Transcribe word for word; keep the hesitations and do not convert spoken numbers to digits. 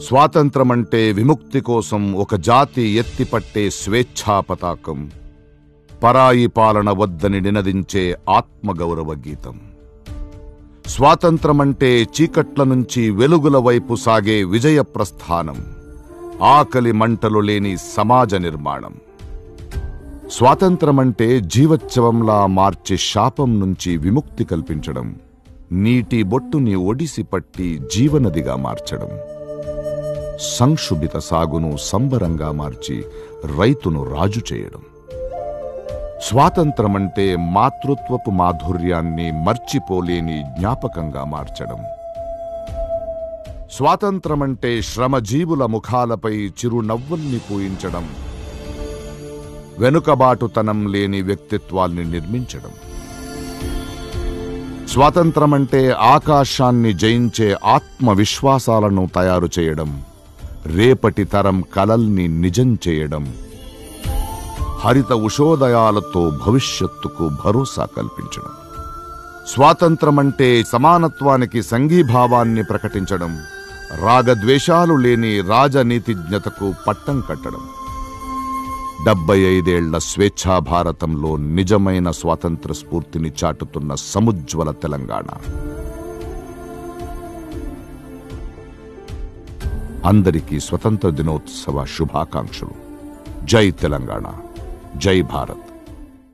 స్వాతంత్రమంటే విముక్తి కోసం ఒక జాతి ఎత్తిపట్టే స్వేచ్ఛా పతాకం, పరాయి పాలన వద్దని నినదించే ఆత్మగౌరవ గీతం. స్వాతంత్రమంటే చీకట్ల నుంచి వెలుగుల వైపు సాగే విజయ ప్రస్థానం, ఆకలి మంటలు లేని సమాజ నిర్మాణం. స్వాతంత్రమంటే జీవోత్సవంలా మార్చి శాపం నుంచి విముక్తి కల్పించడం, నీటి బొట్టుని ఒడిసి పట్టి జీవనదిగా మార్చడం, సంక్షుభిత సాగును సంబరంగా మార్చి రైతును రాజు చేయడం. స్వాతంత్రమంటే మాతృత్వపు మాధుర్యాన్ని మర్చిపోలేని జ్ఞాపకంగా మార్చడం. స్వాతంత్రమంటే శ్రమజీవుల ముఖాలపై చిరునవ్వుల్ని పూయించడం, వెనుకబాటుతనం లేని వ్యక్తిత్వాల్ని నిర్మించడం. స్వాతంత్రమంటే ఆకాశాన్ని జయించే ఆత్మవిశ్వాసాలను తయారు చేయడం, రేపటి తరం కలల్ని నిజం చేయడం, హరిత ఉషోదయాలతో భవిష్యత్తుకు భరోసా కల్పించడం. స్వాతంత్రమంటే సమానత్వానికి సంఘీభావాన్ని ప్రకటించడం, రాగద్వేషాలు లేని రాజనీతిజ్ఞతకు పట్టం కట్టడం. డెబ్బై ఐదేళ్ల స్వేచ్ఛా భారతంలో నిజమైన స్వాతంత్ర స్ఫూర్తిని చాటుతున్న సముజ్వల తెలంగాణ. అందరికీ స్వతంత్ర దినోత్సవ శుభాకాంక్షలు. జై తెలంగాణ, జై భారత్.